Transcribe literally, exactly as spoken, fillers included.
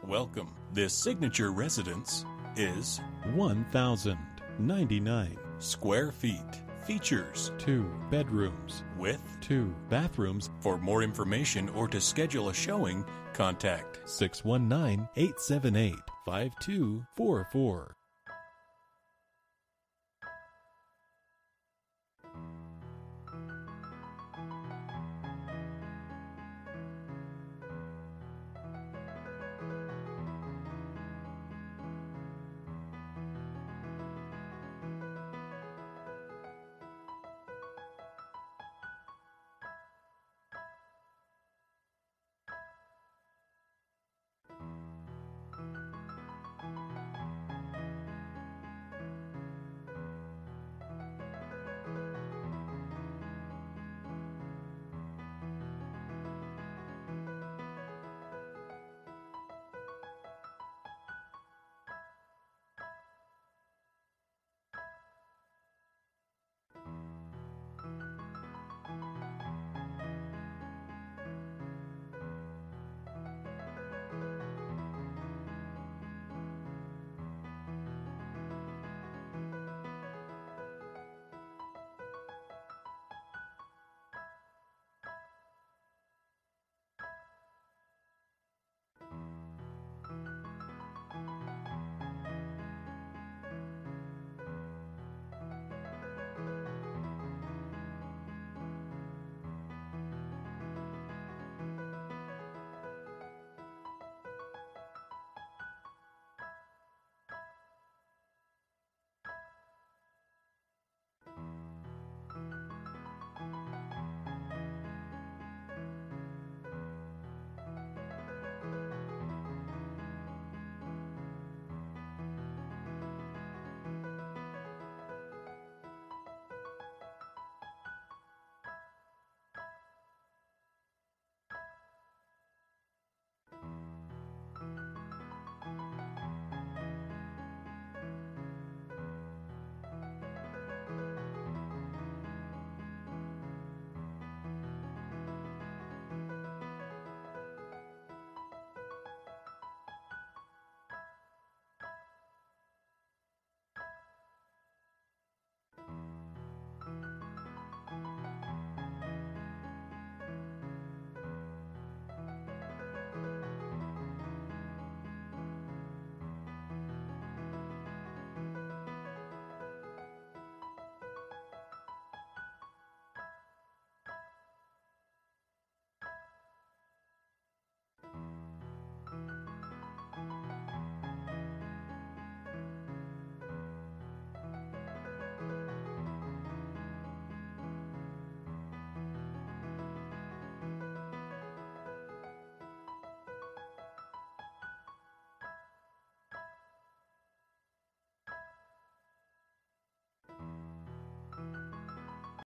Welcome. This signature residence is one thousand ninety-nine square feet. Features two bedrooms with two bathrooms. For more information or to schedule a showing, contact six one nine, eight seven eight, five two four four.